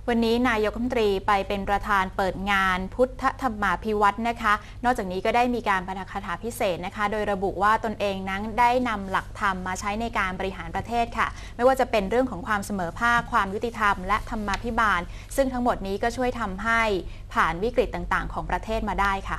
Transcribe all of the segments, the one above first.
วันนี้นายกรัฐมนตรีไปเป็นประธานเปิดงานพุทธธรรมาภิวัตน์นะคะนอกจากนี้ก็ได้มีการปาฐกถาพิเศษนะคะโดยระบุว่าตนเองนั้นได้นำหลักธรรมมาใช้ในการบริหารประเทศค่ะไม่ว่าจะเป็นเรื่องของความเสมอภาคความยุติธรรมและธรรมาภิบาลซึ่งทั้งหมดนี้ก็ช่วยทำให้ผ่านวิกฤตต่างๆของประเทศมาได้ค่ะ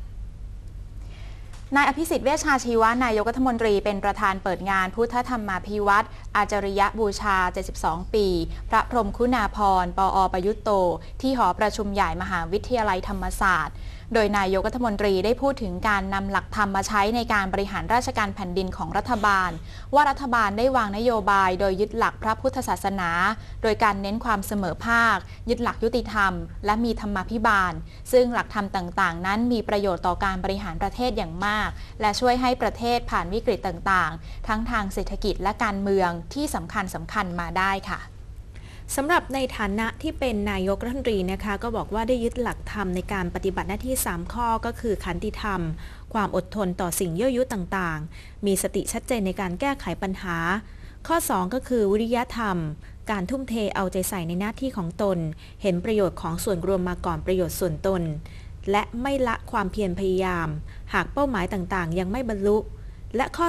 นายอภิสิทธิ์เวชชาชีวะนายกรัฐมนตรีเป็นประธานเปิดงานพุทธธรรมาภิวัตน์อาจาริยบูชา 72 ปี พระพรหมคุณาภรณ์ ปอ.ประยุตโต ที่หอประชุมใหญ่มหาวิทยาลัยธรรมศาสตร์โดยนายกรัฐมนตรีได้พูดถึงการนำหลักธรรมมาใช้ในการบริหารราชการแผ่นดินของรัฐบาลว่ารัฐบาลได้วางนโยบายโดยยึดหลักพระพุทธศาสนาโดยการเน้นความเสมอภาคยึดหลักยุติธรรมและมีธรรมาภิบาลซึ่งหลักธรรมต่างๆนั้นมีประโยชน์ต่อการบริหารประเทศอย่างมากและช่วยให้ประเทศผ่านวิกฤตต่างๆทั้งทางเศรษฐกิจและการเมืองที่สำคัญมาได้ค่ะสำหรับในฐานะที่เป็นนายกรัฐมนตรีนะคะก็บอกว่าได้ยึดหลักธรรมในการปฏิบัติหน้าที่3ข้อก็คือขันติธรรมความอดทนต่อสิ่งยั่วยุต่างๆมีสติชัดเจนในการแก้ไขปัญหาข้อ2ก็คือวิริยธรรมการทุ่มเทเอาใจใส่ในหน้าที่ของตนเห็นประโยชน์ของส่วนรวมมาก่อนประโยชน์ส่วนตนและไม่ละความเพียรพยายามหากเป้าหมายต่างๆยังไม่บรรลุและข้อ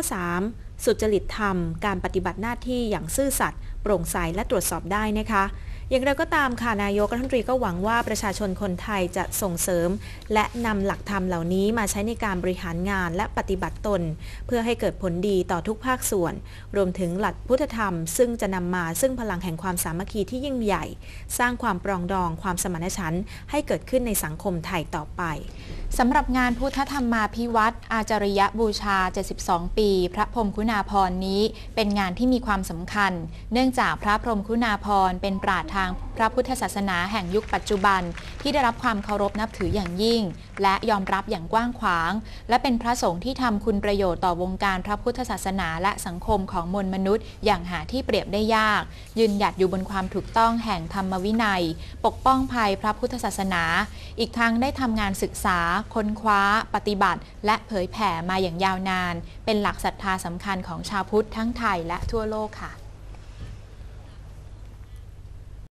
3สุจริตธรรมการปฏิบัติหน้าที่อย่างซื่อสัตย์โปร่งใสและตรวจสอบได้นะคะอย่างไรก็ตามค่ะนายกรัฐมนตรีก็หวังว่าประชาชนคนไทยจะส่งเสริมและนำหลักธรรมเหล่านี้มาใช้ในการบริหารงานและปฏิบัติตนเพื่อให้เกิดผลดีต่อทุกภาคส่วนรวมถึงหลักพุทธธรรมซึ่งจะนำมาซึ่งพลังแห่งความสามัคคีที่ยิ่งใหญ่สร้างความปรองดองความสมานฉันท์ให้เกิดขึ้นในสังคมไทยต่อไปสำหรับงานพุทธธรรมาภิวัตน์อาจาริยบูชา 72 ปี พระพรหมคุณาภรณ์นี้เป็นงานที่มีความสำคัญเนื่องจากพระพรหมคุณาภรณ์เป็นปราชญ์ทางพระพุทธศาสนาแห่งยุคปัจจุบันที่ได้รับความเคารพนับถืออย่างยิ่งและยอมรับอย่างกว้างขวางและเป็นพระสงฆ์ที่ทำคุณประโยชน์ต่อวงการพระพุทธศาสนาและสังคมของมวลมนุษย์อย่างหาที่เปรียบได้ยากยืนหยัดอยู่บนความถูกต้องแห่งธรรมวินัยปกป้องภัยพระพุทธศาสนาอีกทั้งได้ทำงานศึกษาค้นคว้าปฏิบัติและเผยแผ่มาอย่างยาวนานเป็นหลักศรัทธาสำคัญของชาวพุทธทั้งไทยและทั่วโลกค่ะ